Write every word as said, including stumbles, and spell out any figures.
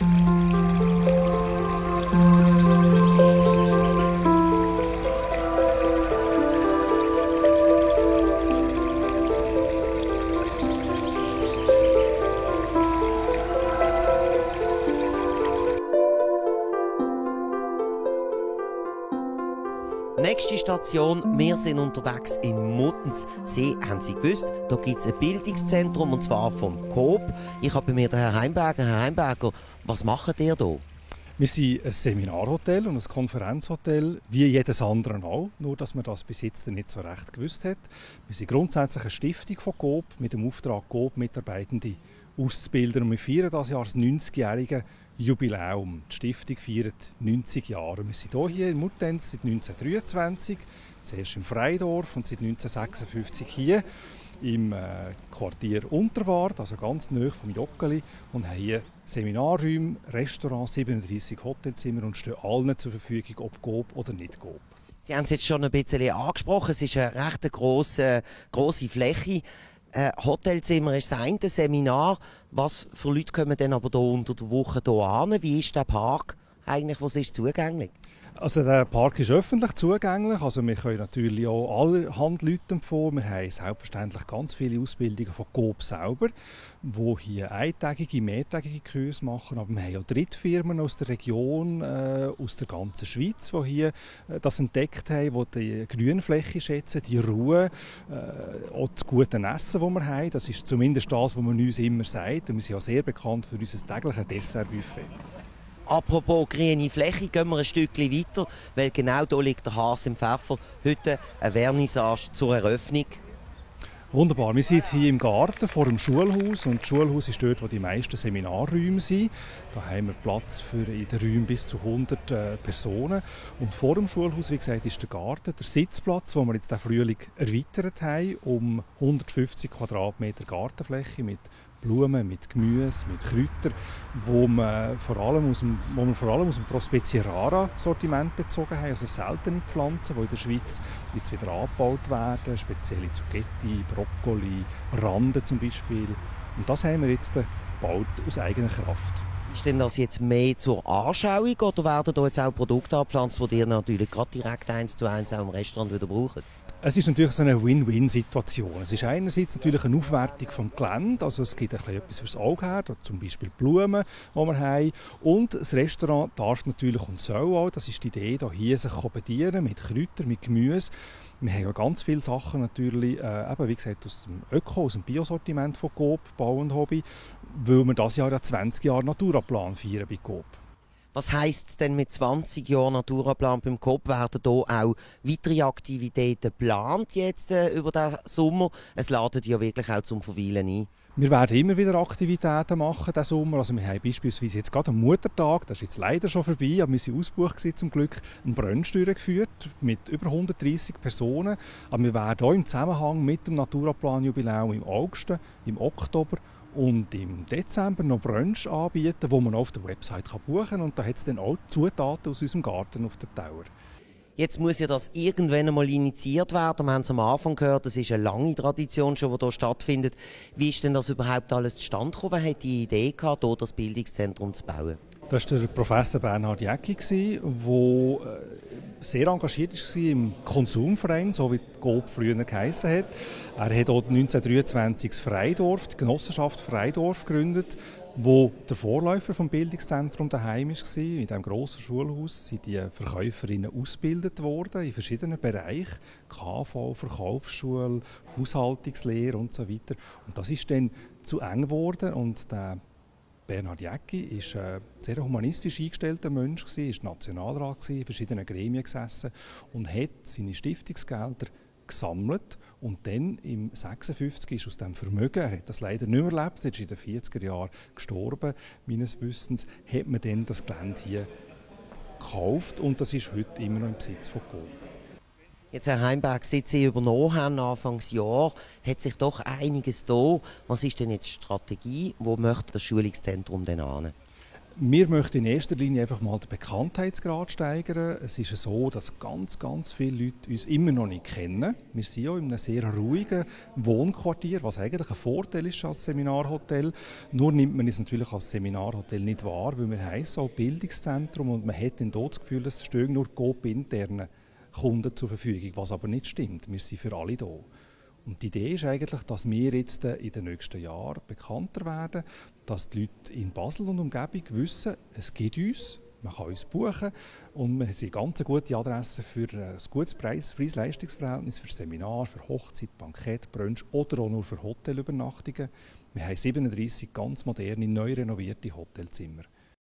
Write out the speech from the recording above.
Nächste Station, wir sind unterwegs in Muttenz. Sie haben Sie gewusst, da gibt es ein Bildungszentrum, und zwar vom Coop. Ich habe bei mir den Herrn Heimberger. Herr Heimberger, was macht ihr hier? Wir sind ein Seminarhotel und ein Konferenzhotel, wie jedes andere auch, nur dass man das bis jetzt nicht so recht gewusst hat. Wir sind grundsätzlich eine Stiftung von Coop mit dem Auftrag, Coop-Mitarbeitende auszubilden. Und wir feiern dieses Jahr das neunzigjährige Jubiläum. Die Stiftung feiert neunzig Jahre. Wir sind hier in Muttenz seit neunzehnhundertdreiundzwanzig, zuerst im Freidorf und seit neunzehnhundertsechsundfünfzig hier im äh, Quartier Unterwart, also ganz nahe vom Joggeli, und haben hier Seminarräume, Restaurants, siebenunddreissig Hotelzimmer und stehen allen zur Verfügung, ob Coop oder nicht Coop. Sie haben es jetzt schon ein bisschen angesprochen, es ist eine recht grosse, grosse Fläche. Äh, Hotelzimmer ist das eine, Seminar. Was für Leute kommen denn aber hier unter der Woche hier an? Wie ist der Park eigentlich, was ist zugänglich? Also der Park ist öffentlich zugänglich, also wir können natürlich auch allerhand Leute empfehlen. Wir haben selbstverständlich ganz viele Ausbildungen von Coop selber, die hier eintägige, mehrtägige Kurse machen, aber wir haben auch Drittfirmen aus der Region, äh, aus der ganzen Schweiz, die hier äh, das entdeckt haben, die die Grünfläche schätzen, die Ruhe, äh, auch das gute Essen, das wir haben. Das ist zumindest das, was man uns immer sagt, und wir sind auch sehr bekannt für unser tägliches Dessertbuffet. Apropos grüne Fläche, gehen wir ein Stückchen weiter, weil genau hier liegt der Hase im Pfeffer. Heute eine Vernissage zur Eröffnung. Wunderbar, wir sind jetzt hier im Garten vor dem Schulhaus, und das Schulhaus ist dort, wo die meisten Seminarräume sind. Da haben wir Platz für in den Räumen bis zu hundert äh, Personen. Und vor dem Schulhaus, wie gesagt, ist der Garten, der Sitzplatz, den wir jetzt den Frühling erweitert haben, um hundertfünfzig Quadratmeter Gartenfläche mit Blumen, mit Gemüse, mit Kräutern, wo, man vor allem aus dem, wo wir vor allem aus dem Prospezia rara Sortiment bezogen haben, also seltene Pflanzen, die in der Schweiz jetzt wieder angebaut werden, spezielle Zucchetti, Brokkoli, Rande zum Beispiel. Und das haben wir jetzt gebaut aus eigener Kraft. Ist denn das jetzt mehr zur Anschauung, oder werden da jetzt auch Produkte angepflanzt, die ihr natürlich gerade direkt eins zu eins auch im Restaurant wieder braucht? Es ist natürlich so eine Win-Win-Situation. Es ist einerseits natürlich eine Aufwertung vom Gelände, also es gibt ein bisschen etwas fürs Auge her, zum Beispiel Blumen, die wir haben. Und das Restaurant darf natürlich und soll auch, das ist die Idee, hier sich bedienen mit Kräutern, mit Gemüse. Wir haben ja ganz viele Sachen natürlich, äh, eben, wie gesagt, aus dem Öko, aus dem Biosortiment von Coop, Bau und Hobby, weil wir dieses Jahr ja zwanzig Jahre Naturaplan feiern bei Coop. Was heisst es denn mit zwanzig Jahren Naturaplan beim Coop? Werden hier auch weitere Aktivitäten geplant jetzt äh, über den Sommer? Es ladet ja wirklich auch zum Verweilen ein. Wir werden immer wieder Aktivitäten machen diesen Sommer. Also wir haben beispielsweise jetzt gerade am Muttertag, das ist jetzt leider schon vorbei, aber wir sind ausgebucht zum Glück, einen Brunch durchgeführt mit über hundertdreissig Personen. Aber wir werden auch im Zusammenhang mit dem Naturaplan-Jubiläum im August, im Oktober und im Dezember noch Brunch anbieten, wo man auf der Website buchen kann. Und da hat es dann auch Zutaten aus unserem Garten auf der Tower. Jetzt muss ja das irgendwann einmal initiiert werden. Wir haben es am Anfang gehört, das ist eine lange Tradition schon, die hier stattfindet. Wie ist denn das überhaupt alles zustande gekommen? Wer hat die Idee gehabt, hier das Bildungszentrum zu bauen? Das war der Professor Bernhard Jäcki, der sehr engagiert war im Konsumverein, so wie Coop früher geheissen hat. Er hat dort neunzehnhundertdreiundzwanzig das Freidorf, die Genossenschaft Freidorf gegründet, wo der Vorläufer vom Bildungszentrum daheim war. In diesem grossen Schulhaus sind die Verkäuferinnen ausgebildet worden in verschiedenen Bereichen, K V, Verkaufsschule, Haushaltungslehre und so weiter. Und das ist dann zu eng geworden, und der Bernhard Jäcki war ein sehr humanistisch eingestellter Mensch, war Nationalrat, in verschiedenen Gremien gesessen und hat seine Stiftungsgelder gesammelt. Und dann im sechsundfünfzig ist aus dem Vermögen, er hat das leider nicht mehr erlebt, er ist in den vierziger Jahren gestorben, meines Wissens, hat man dann das Gelände hier gekauft, und das ist heute immer noch im Besitz von Coop. Jetzt, Herr Heimberg, seit Sie übernommen haben, Anfangsjahr, hat sich doch einiges da. Was ist denn jetzt die Strategie? Wo möchte das Schulungszentrum denn hin? Wir möchten in erster Linie einfach mal den Bekanntheitsgrad steigern. Es ist so, dass ganz, ganz viele Leute uns immer noch nicht kennen. Wir sind ja in einem sehr ruhigen Wohnquartier, was eigentlich ein Vorteil ist als Seminarhotel. Nur nimmt man es natürlich als Seminarhotel nicht wahr, weil wir heißen auch Bildungszentrum und man hat dann dort das Gefühl, es stehen nur Coop-interne Kunden zur Verfügung, was aber nicht stimmt. Wir sind für alle da. Und die Idee ist eigentlich, dass wir jetzt in den nächsten Jahren bekannter werden, dass die Leute in Basel und Umgebung wissen, es gibt uns, man kann uns buchen und wir sind ganz gute Adresse für ein gutes Preis-Leistungsverhältnis, für Seminar, für Hochzeit, Bankett, Brunch oder auch nur für Hotelübernachtungen. Wir haben siebenunddreissig ganz moderne, neu renovierte Hotelzimmer.